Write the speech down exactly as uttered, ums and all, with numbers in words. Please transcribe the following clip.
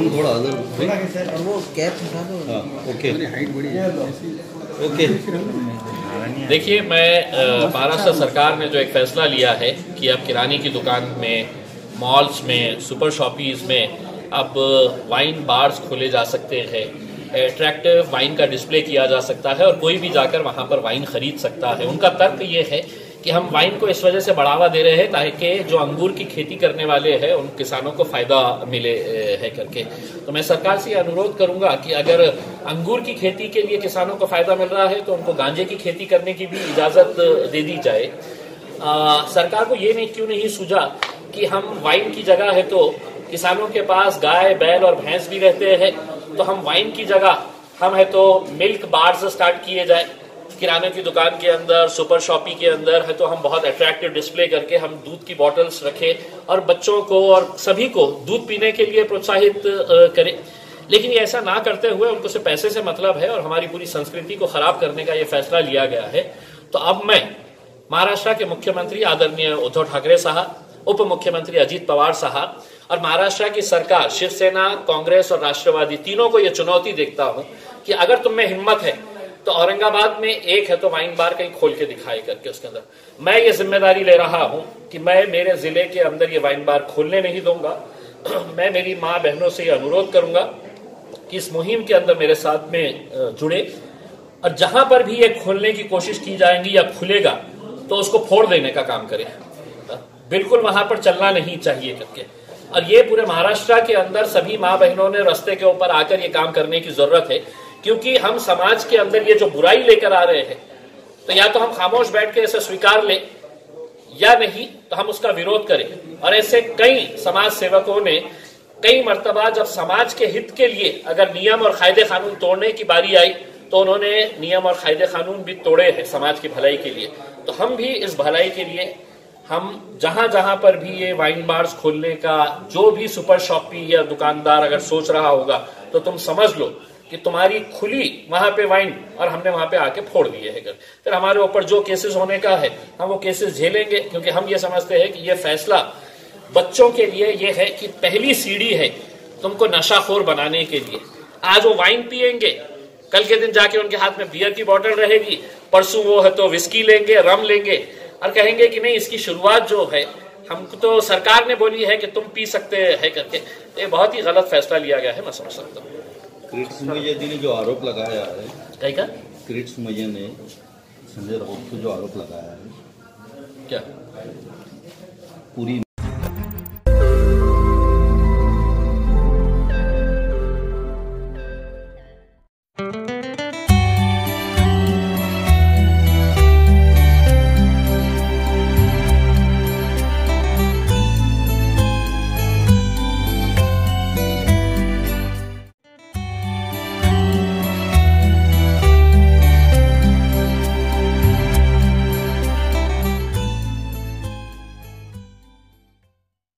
तुम थोड़ा अदर और वो कैप उठा दो। हाँ ओके ओके। देखिए, मैं महाराष्ट्र सरकार ने जो एक फैसला लिया है कि अब किराने की दुकान में, मॉल्स में, सुपर शॉपीज़ में अब वाइन बार्स खोले जा सकते हैं, अट्रैक्टिव वाइन का डिस्प्ले किया जा सकता है और कोई भी जाकर वहां पर वाइन खरीद सकता है। उनका तर्क ये है कि हम वाइन को इस वजह से बढ़ावा दे रहे हैं ताकि जो अंगूर की खेती करने वाले हैं उन किसानों को फायदा मिले है करके। तो मैं सरकार से अनुरोध करूंगा कि अगर अंगूर की खेती के लिए किसानों को फायदा मिल रहा है तो उनको गांजे की खेती करने की भी इजाजत दे दी जाए। आ, सरकार को ये नहीं क्यों नहीं सूझा कि हम वाइन की जगह है तो किसानों के पास गाय, बैल और भैंस भी रहते हैं, तो हम वाइन की जगह हम है तो मिल्क बार्स स्टार्ट किए जाए किराने की दुकान के अंदर, सुपर शॉपी के अंदर है तो हम बहुत अट्रैक्टिव डिस्प्ले करके हम दूध की बॉटल्स रखें और बच्चों को और सभी को दूध पीने के लिए प्रोत्साहित करें। लेकिन ये ऐसा ना करते हुए उनको सिर्फ पैसे से मतलब है और हमारी पूरी संस्कृति को खराब करने का ये फैसला लिया गया है। तो अब मैं महाराष्ट्र के मुख्यमंत्री आदरणीय उद्धव ठाकरे साहब, उप मुख्यमंत्री अजीत पवार साहब और महाराष्ट्र की सरकार, शिवसेना, कांग्रेस और राष्ट्रवादी तीनों को यह चुनौती देखता हूं कि अगर तुम में हिम्मत है तो औरंगाबाद में एक है तो वाइन बार कहीं खोल के दिखाई करके उसके अंदर। मैं ये जिम्मेदारी ले रहा हूं कि मैं मेरे जिले के अंदर ये वाइन बार खोलने नहीं दूंगा। मैं मेरी माँ बहनों से ये अनुरोध करूंगा कि इस मुहिम के अंदर मेरे साथ में जुड़े और जहां पर भी ये खोलने की कोशिश की जाएगी या खुलेगा तो उसको फोड़ देने का काम करें। बिल्कुल वहां पर चलना नहीं चाहिए करके। और ये पूरे महाराष्ट्र के अंदर सभी माँ बहनों ने रास्ते के ऊपर आकर ये काम करने की जरूरत है, क्योंकि हम समाज के अंदर ये जो बुराई लेकर आ रहे हैं तो या तो हम खामोश बैठ के इसे स्वीकार लें या नहीं तो हम उसका विरोध करें। और ऐसे कई समाज सेवकों ने कई मर्तबा जब समाज के हित के लिए अगर नियम और कायदे कानून तोड़ने की बारी आई तो उन्होंने नियम और कायदे कानून भी तोड़े हैं समाज की भलाई के लिए। तो हम भी इस भलाई के लिए हम जहां जहां पर भी ये वाइन बार्स खोलने का जो भी सुपर शॉपी या दुकानदार अगर सोच रहा होगा तो तुम समझ लो कि तुम्हारी खुली वहां पे वाइन और हमने वहां पे आके फोड़ दिए है। फिर हमारे ऊपर जो केसेस होने का है हम वो केसेस झेलेंगे, क्योंकि हम ये समझते हैं कि ये फैसला बच्चों के लिए ये है कि पहली सीढ़ी है तुमको नशाखोर बनाने के लिए। आज वो वाइन पियेंगे, कल के दिन जाके उनके हाथ में बियर की बोतल रहेगी, परसों वो है तो विस्की लेंगे, रम लेंगे और कहेंगे कि नहीं इसकी शुरुआत जो है हमको तो सरकार ने बोली है कि तुम पी सकते हैं करके। ये बहुत ही गलत फैसला लिया गया है, मैं समझ सकता हूँ। किरीट सोमैया जी ने जो आरोप लगाया है, कहीं का किरीट सोमैया ने संजय राउत को जो आरोप लगाया है, क्या पूरी